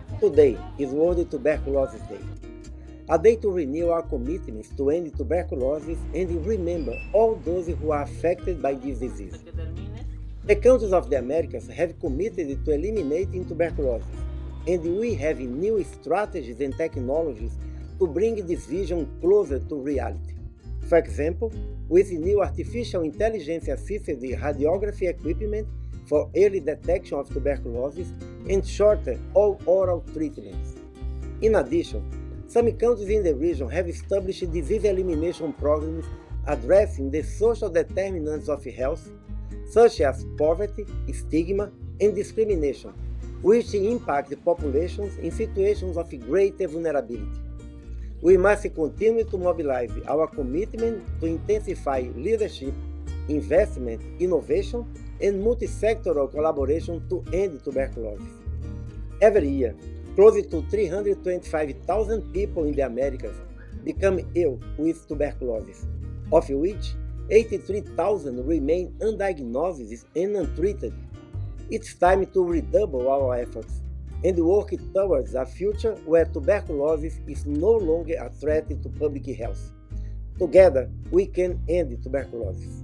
Today is World Tuberculosis Day, a day to renew our commitments to end tuberculosis and remember all those who are affected by this disease. The countries of the Americas have committed to eliminating tuberculosis, and we have new strategies and technologies to bring this vision closer to reality. For example, with new artificial intelligence-assisted radiography equipment for early detection of tuberculosis and shorter all-oral treatments. In addition, some countries in the region have established disease elimination programs addressing the social determinants of health, such as poverty, stigma, and discrimination, which impact populations in situations of greater vulnerability. We must continue to mobilize our commitment to intensify leadership, investment, innovation, and multi-sectoral collaboration to end tuberculosis. Every year, close to 325,000 people in the Americas become ill with tuberculosis, of which 83,000 remain undiagnosed and untreated. It's time to redouble our efforts and work towards a future where tuberculosis is no longer a threat to public health. Together, we can end tuberculosis.